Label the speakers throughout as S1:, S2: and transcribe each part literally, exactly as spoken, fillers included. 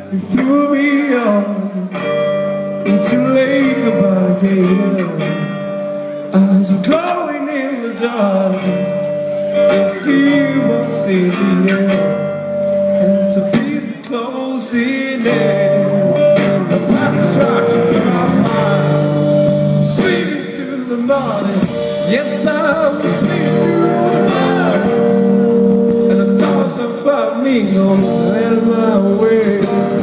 S1: You threw me on into a lake of alligators. Eyes were glowing in the dark. Your fear was in the air, and so please close in air. A body shock in my mind, sweeping through the morning. Yes, I was sweeping through the morning, and the thoughts of flamingos led my way.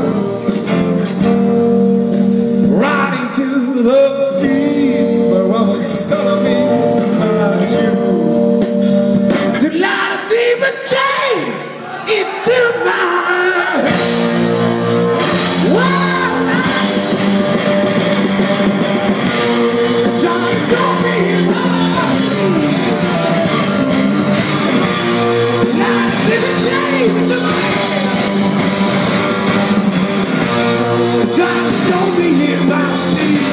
S1: Riding to the fields where I was gonna be my Jew. To light a demon chain into my world. Johnny told me to light a demon chain into my world. Johnny told me in my sleep.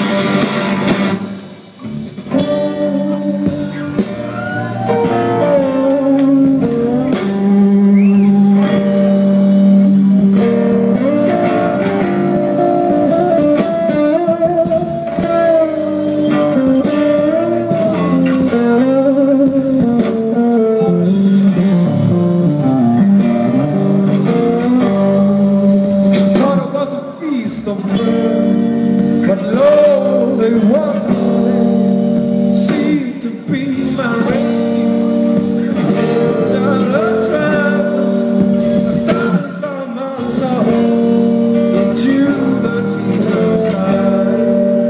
S1: But lo, they wasn't seemed to be my rescue. Down a track, I started from my love into the deeper side.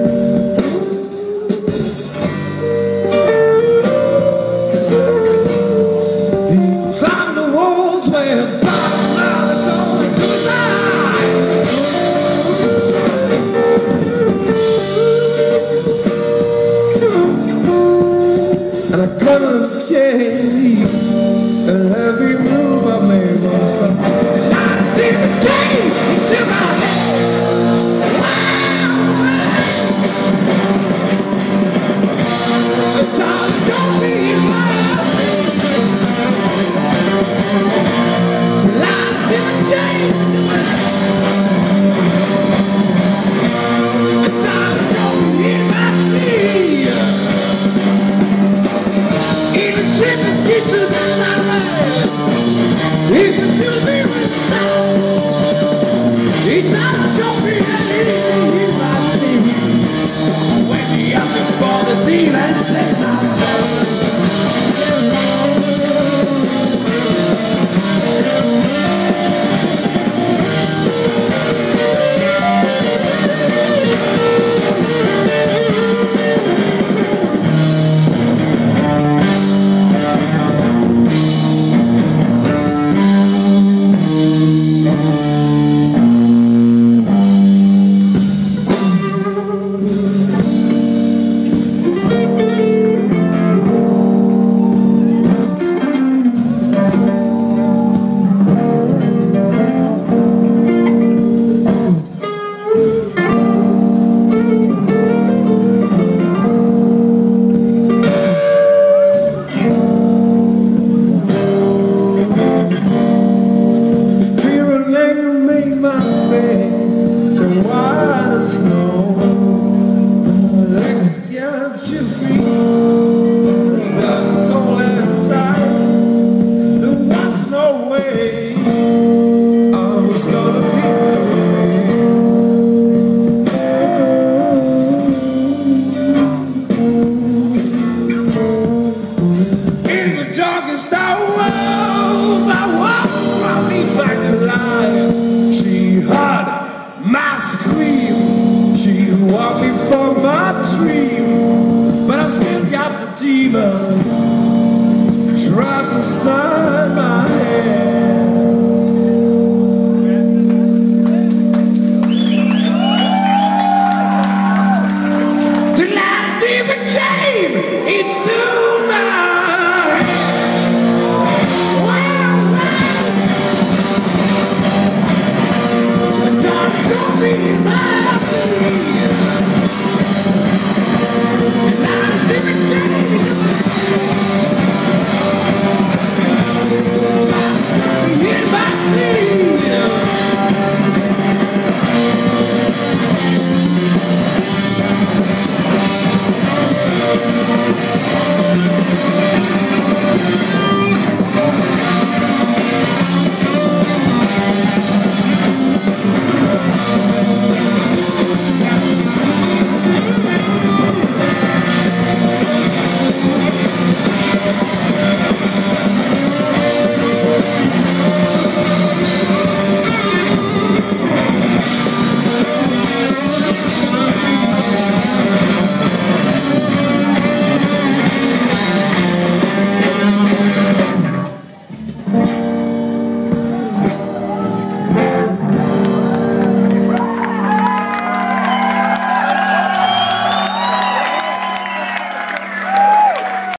S1: He climbed the walls where bottom out the going to the night. And I couldn't escape, and every move I made was to light a demon chain into my head. The time told me to light a demon chain into my head. The time told me in my sleep. Keep to the silence. He's a to be with. He doesn't show me.